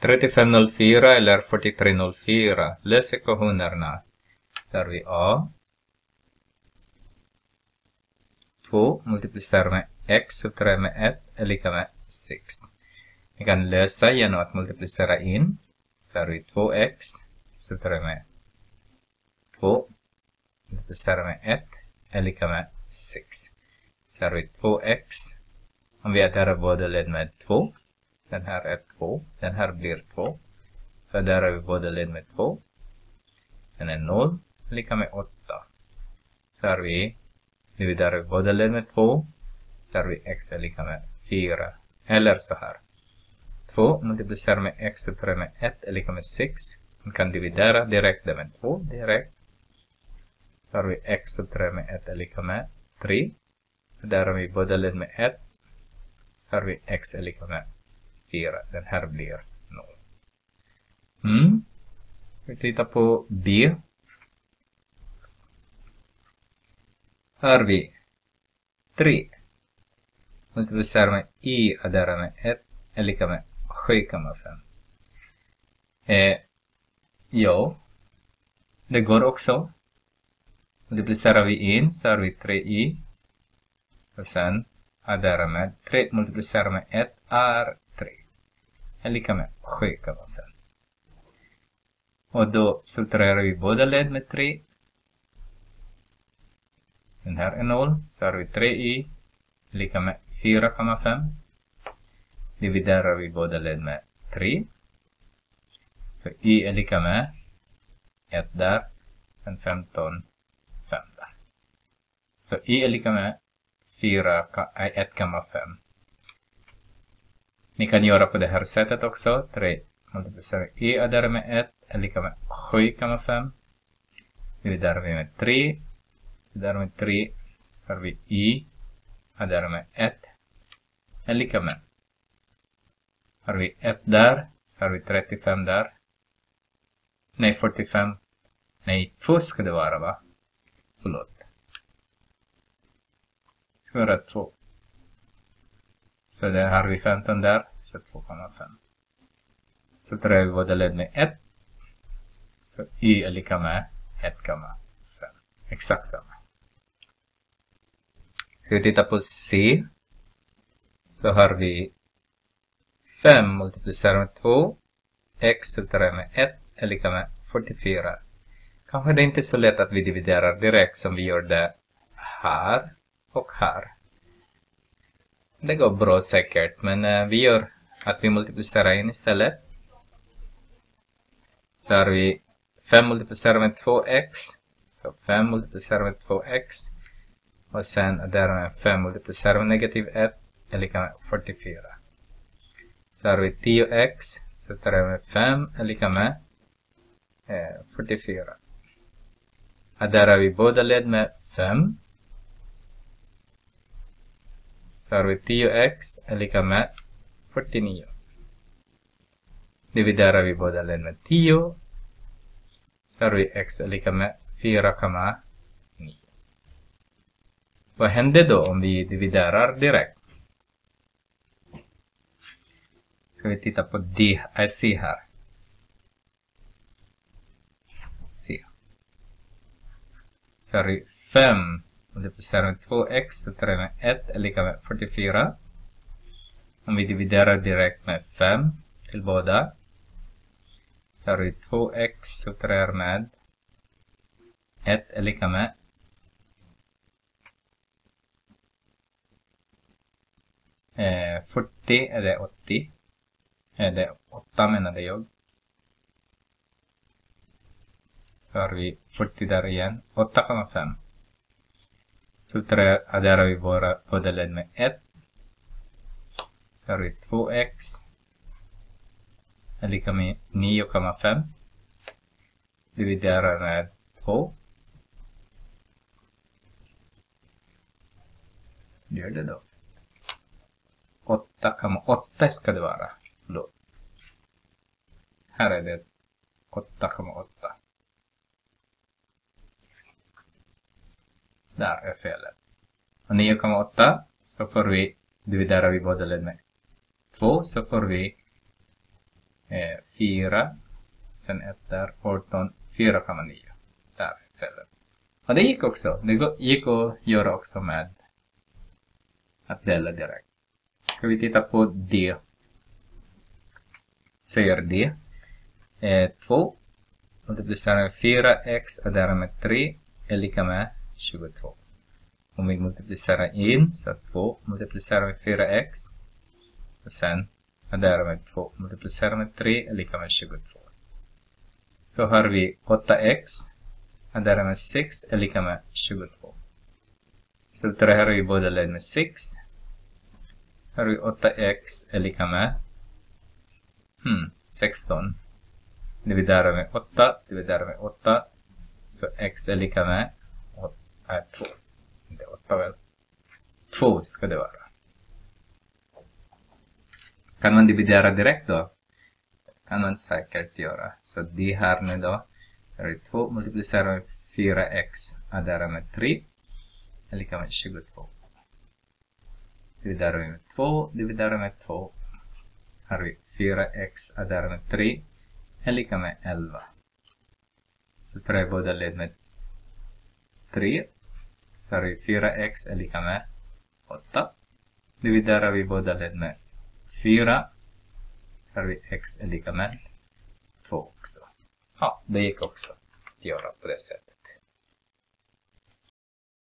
3504 eller 4304. Lös ekvationerna. Där har vi A. 2 multiplicerar med x subtraherar med 1 är lika med 6. Vi kan lösa genom att multiplicera in. Så har vi 2x subtraherar med 2 multiplicerar med 1 är lika med 6. Så har vi 2x. Om vi adderar båda led med 2. Den här är 2. Den här blir 2. Så adderar vi båda led med 2. Den är 0. Lika med 8. Så har vi dividerar vi båda led med 2. Så har vi x är lika med 4. Eller så här. 2 multiplicerar med x subtraherar med 1 är lika med 6. Man kan dividera direkt med 2. Direkt. Så har vi x subtraherar med 1 är lika med 3. Där har vi båda led med 1. Så har vi x är lika med 4. Den här blir 0. Vi tittar på B. Här har vi 3. Multiplicerar med i adderar med 1 är lika med 7,5. Ja, det går också. Multiplicerar vi in så har vi 3i. Och sen adderar med 3 multiplicerar med 1 är 3. Är lika med 7,5. Och då subtraherar vi båda led med 3. Den här är 0. Så har vi 3i lika med 4,5. Dividerar vi båda led med 3. Så i är lika med 1 där. En 15, 5 där. Så i är lika med 1,5. Ni kan göra på det här sättet också. 3 multiplicerar i adderar med 1 är lika med 7,5. Dividerar vi med 3. Dividerar med 3. Så har vi i adderar med 1 är lika med. Har vi 1 där. Så har vi 35 där. Nej, 45. Nej, 2 ska det vara, va? Förlåt. Ska vara 2. Så där har vi 15 där. Så 2,5. Så drar vi båda led med 1. Så y är lika med 1,5. Exakt samma. Ska vi titta på C. Så har vi 5 multiplicerar med 2. X subtraherar med 1 är lika med 44. Kanske det är inte så lätt att vi dividerar direkt som vi gör det här och här. Det går bra säkert, men vi gör att vi multiplicerar in istället. Så har vi 5 multiplicerar med 2x. Så 5 multiplicerar med 2x. Och sen adderar med 5 multiplicerar med negativ 1 är lika med 44. Så har vi 10x. Så tar vi med 5 är lika med 44. Adderar vi båda led med 5. Så har vi 10x är lika med 49. Dividerar vi båda led med 10. Så har vi x är lika med 4,9. Vad händer då om vi dividerar direkt? Ska vi titta på C här. C. Så har vi 5 multiplicerar med 2x så tar vi med 1 är lika med 44. Om vi dividerar direkt med 5 till båda. Så har vi 2x så tar vi med 1 är lika med 40 är det 80. Är det 8 menade jag. Så har vi 40 där igen. 8,5. Så adderar vi båda led med 1. Så har vi 2x. Är lika med 9,5. Dividerar med 2. Gör det då. 8,8 ska det vara. Då. Här är det 8,8. Där är felet. Och 9,8 så får vi dividerar vi båda led med 2 så får vi 4. Sen 1 där. 18. 4,9. Där är fällen. Och det gick också. Det gick att göra också med att dela direkt. Ska vi titta på D. Säger D. 2 multiplicerar med 4x adderar med 3 är lika med 22. Om vi multiplicerar in så 2 multiplicerar med 4x och sen adderar med 2 multiplicerar med 3 är lika med 22. Så har vi 8x adderar med 6 är lika med 22. Så subtraherar vi båda led med 6. Så har vi 8x är lika med 16. Dividerar med 8, dividerar med 8. Så x är lika med 2. Inte 8 väl. 2 ska det vara. Kan man dividera direkt då? Kan man säkert göra. Så det här nu då. Här är 2 multiplicerar med 4x adderar med 3 är lika med 22. Dividerar vi med 2, dividerar med 2. Här har vi 4x adderar med 3 är lika med 11. Så tar jag båda led med 3. Så har vi 4x är lika med 8. Dividerar vi båda led med 4. Så har vi x är lika med 2 också. Ja, det gick också att göra på det sättet.